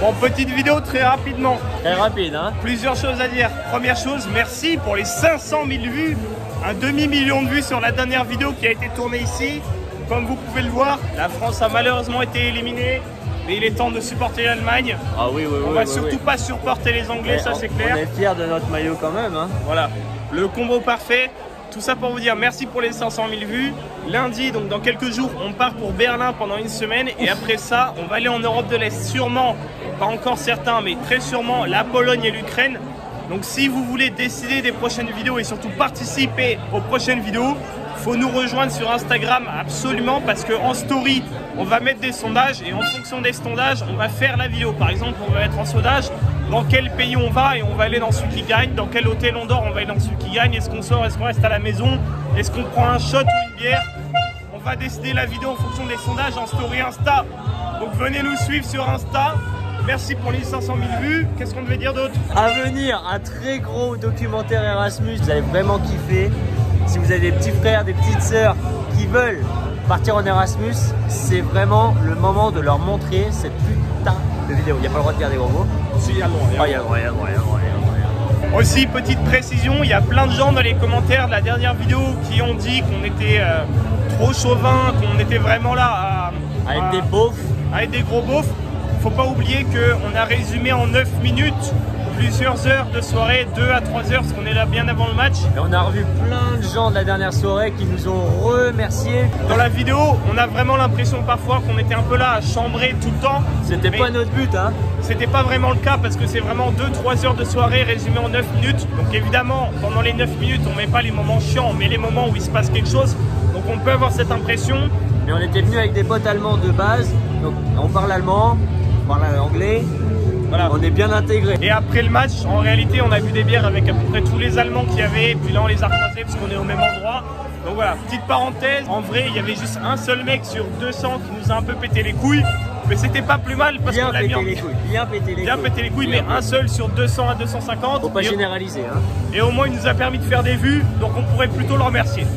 Bon, petite vidéo très rapidement. Très rapide, hein. Plusieurs choses à dire. Première chose, merci pour les 500 000 vues. Un demi-million de vues sur la dernière vidéo qui a été tournée ici. Comme vous pouvez le voir, la France a malheureusement été éliminée. Mais il est temps de supporter l'Allemagne. Ah oui, oui, On oui. va oui, surtout pas supporter les Anglais, ça c'est clair. On est fiers de notre maillot quand même, hein. Voilà, le combo parfait. Tout ça pour vous dire merci pour les 500 000 vues. Lundi, donc dans quelques jours, on part pour Berlin pendant une semaine. Et après ça, on va aller en Europe de l'Est. Sûrement, pas encore certain, mais très sûrement, la Pologne et l'Ukraine. Donc si vous voulez décider des prochaines vidéos et surtout participer aux prochaines vidéos, faut nous rejoindre sur Instagram absolument, parce qu'en story, on va mettre des sondages et en fonction des sondages, on va faire la vidéo. Par exemple, on va mettre en sondage dans quel pays on va et on va aller dans celui qui gagne. Dans quel hôtel on dort, on va aller dans celui qui gagne. Est-ce qu'on sort, est-ce qu'on reste à la maison, est-ce qu'on prend un shot ou une bière? On va décider la vidéo en fonction des sondages en story Insta. Donc venez nous suivre sur Insta. Merci pour les 500 000 vues. Qu'est-ce qu'on devait dire d'autre? À venir, un très gros documentaire Erasmus. Vous allez vraiment kiffer. Si vous avez des petits frères, des petites sœurs qui veulent partir en Erasmus, c'est vraiment le moment de leur montrer cette putain de vidéo. Il n'y a pas le droit de dire des gros mots. Si, il y a le droit. Oh, il y a le droit, il y a le droit, il y a le droit, il y a le droit. Aussi, petite précision, il y a plein de gens dans les commentaires de la dernière vidéo qui ont dit qu'on était trop chauvin, qu'on était vraiment là Avec des beaufs. Avec des gros beaufs. Faut pas oublier qu'on a résumé en 9 minutes plusieurs heures de soirée, 2 à 3 heures, parce qu'on est là bien avant le match. Et on a revu plein de gens de la dernière soirée qui nous ont remerciés. Dans la vidéo, on a vraiment l'impression parfois qu'on était un peu là à chambrer tout le temps. C'était pas notre but, hein. C'était pas vraiment le cas, parce que c'est vraiment 2-3 heures de soirée résumées en 9 minutes. Donc évidemment, pendant les 9 minutes, on met pas les moments chiants, mais les moments où il se passe quelque chose. Donc on peut avoir cette impression. Mais on était venus avec des potes allemands de base, donc on parle allemand, on parle anglais. Voilà. On est bien intégrés. Et après le match, en réalité, on a bu des bières avec à peu près tous les Allemands qu'il y avait. Et puis là, on les a croisés parce qu'on est au même endroit. Donc voilà, petite parenthèse. En vrai, il y avait juste un seul mec sur 200 qui nous a un peu pété les couilles. Mais c'était pas plus mal parce qu'on l'a mis en... Bien pété les couilles, mais un seul sur 200 à 250. Faut pas généraliser, hein. Et au moins, il nous a permis de faire des vues. Donc on pourrait plutôt le remercier.